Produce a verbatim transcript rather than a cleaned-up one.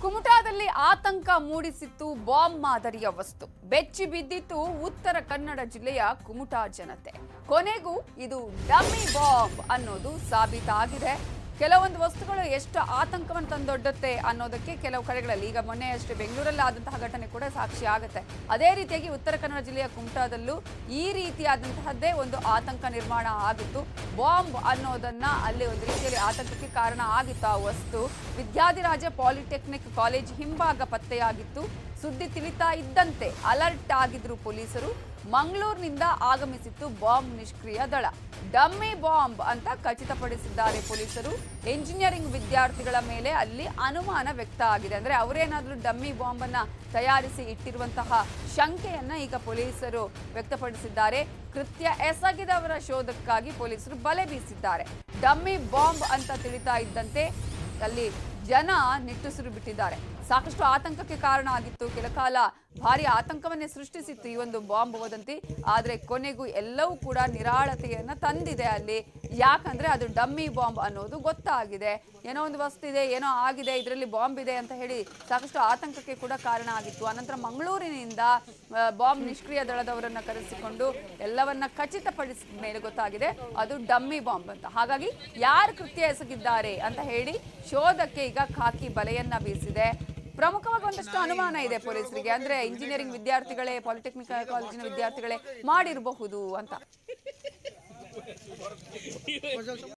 ಕುಮಟಾದಲ್ಲಿ ಆತಂಕ ಮೂಡಿಸಿತ್ತು ಬಾಂಬ್ ಮಾದರಿಯ ವಸ್ತು. ಬೆಚ್ಚಿ ಬಿದ್ದಿತ್ತು ಉತ್ತರ ಕನ್ನಡ ಜಿಲ್ಲೆಯ ಕುಮಟಾ ಜನತೆ. ಕೊನೆಗೂ ಇದು ಡಮ್ಮಿ ಬಾಂಬ್ ಅನ್ನೋದು ಸಾಬೀತಾಗಿದೆ. ಕೆಲವೊಂದು ವಸ್ತುಗಳು ಎಷ್ಟು ಆತಂಕವನ್ನು ತಂದೊಡ್ಡುತ್ತೆ ಅನ್ನೋದಕ್ಕೆ ಕೆಲವು ಕಡೆಗಳಲ್ಲಿ, ಈಗ ಮೊನ್ನೆ ಅಷ್ಟೇ ಬೆಂಗಳೂರಲ್ಲಿ ಆದಂತಹ ಘಟನೆ ಕೂಡ ಸಾಕ್ಷಿ ಆಗುತ್ತೆ. ಅದೇ ರೀತಿಯಾಗಿ ಉತ್ತರ ಕನ್ನಡ ಜಿಲ್ಲೆಯ ಕುಮಟಾದಲ್ಲೂ ಈ ರೀತಿಯಾದಂತಹದ್ದೇ ಒಂದು ಆತಂಕ ನಿರ್ಮಾಣ ಆಗಿತ್ತು. ಬಾಂಬ್ ಅನ್ನೋದನ್ನ ಅಲ್ಲಿ ಒಂದು ರೀತಿಯಲ್ಲಿ ಆತಂಕಕ್ಕೆ ಕಾರಣ ಆಗಿತ್ತು. ಆ ವಸ್ತು ವಿದ್ಯಾಧಿರಾಜ ಪಾಲಿಟೆಕ್ನಿಕ್ ಕಾಲೇಜ್ ಹಿಂಭಾಗ ಪತ್ತೆಯಾಗಿತ್ತು. ಸುದ್ದಿ ತಿಳಿತಾ ಇದ್ದಂತೆ ಅಲರ್ಟ್ ಆಗಿದ್ರು ಪೊಲೀಸರು. ಮಂಗಳೂರಿನಿಂದ ಆಗಮಿಸಿತ್ತು ಬಾಂಬ್ ನಿಷ್ಕ್ರಿಯ ದಳ. ಡಮ್ಮಿ ಬಾಂಬ್ ಅಂತ ಖಚಿತಪಡಿಸಿದ್ದಾರೆ ಪೊಲೀಸರು. ಎಂಜಿನಿಯರಿಂಗ್ ವಿದ್ಯಾರ್ಥಿಗಳ ಮೇಲೆ ಅಲ್ಲಿ ಅನುಮಾನ ವ್ಯಕ್ತ ಆಗಿದೆ. ಅಂದ್ರೆ ಅವರೇನಾದ್ರೂ ಡಮ್ಮಿ ಬಾಂಬ್ ಅನ್ನ ತಯಾರಿಸಿ ಇಟ್ಟಿರುವಂತಹ ಶಂಕೆಯನ್ನ ಈಗ ಪೊಲೀಸರು ವ್ಯಕ್ತಪಡಿಸಿದ್ದಾರೆ. ಕೃತ್ಯ ಎಸಗಿದವರ ಶೋಧಕ್ಕಾಗಿ ಪೊಲೀಸರು ಬಲೆ ಬೀಸಿದ್ದಾರೆ. ಡಮ್ಮಿ ಬಾಂಬ್ ಅಂತ ತಿಳಿತಾ ಇದ್ದಂತೆ ಅಲ್ಲಿ ಜನ ನಿಟ್ಟುಸಿರು ಬಿಟ್ಟಿದ್ದಾರೆ. ಸಾಕಷ್ಟು ಆತಂಕಕ್ಕೆ ಕಾರಣ ಆಗಿತ್ತು. ಕೆಲ ಕಾಲ ಭಾರಿ ಆತಂಕವನ್ನೇ ಸೃಷ್ಟಿಸಿತ್ತು ಈ ಒಂದು ಬಾಂಬ್ ವದಂತಿ. ಆದ್ರೆ ಕೊನೆಗೂ ಎಲ್ಲವೂ ಕೂಡ ನಿರಾಳತೆಯನ್ನ ತಂದಿದೆ ಅಲ್ಲಿ. ಯಾಕಂದ್ರೆ ಅದು ಡಮ್ಮಿ ಬಾಂಬ್ ಅನ್ನೋದು ಗೊತ್ತಾಗಿದೆ. ಏನೋ ಒಂದು ವಸ್ತು ಇದೆ, ಏನೋ ಆಗಿದೆ, ಇದರಲ್ಲಿ ಬಾಂಬ್ ಇದೆ ಅಂತ ಹೇಳಿ ಸಾಕಷ್ಟು ಆತಂಕಕ್ಕೆ ಕೂಡ ಕಾರಣ ಆಗಿತ್ತು. ಅನಂತರ ಮಂಗಳೂರಿನಿಂದ ಬಾಂಬ್ ನಿಷ್ಕ್ರಿಯ ದಳದವರನ್ನ ಕರೆಸಿಕೊಂಡು ಎಲ್ಲವನ್ನ ಖಚಿತಪಡಿಸಿದ ಮೇಲೆ ಗೊತ್ತಾಗಿದೆ ಅದು ಡಮ್ಮಿ ಬಾಂಬ್ ಅಂತ. ಹಾಗಾಗಿ ಯಾರು ಕೃತ್ಯ ಎಸಗಿದ್ದಾರೆ ಅಂತ ಹೇಳಿ ಶೋಧಕ್ಕೆ ಈಗ ಖಾಕಿ ಬಲೆಯನ್ನ ಬೀಸಿದೆ. ಪ್ರಮುಖವಾಗಿ ಒಂದಷ್ಟು ಅನುಮಾನ ಇದೆ ಪೊಲೀಸರಿಗೆ. ಅಂದ್ರೆ ಇಂಜಿನಿಯರಿಂಗ್ ವಿದ್ಯಾರ್ಥಿಗಳೇ, ಪಾಲಿಟೆಕ್ನಿಕ್ ಕಾಲೇಜಿನ ವಿದ್ಯಾರ್ಥಿಗಳೇ ಮಾಡಿರಬಹುದು ಅಂತ.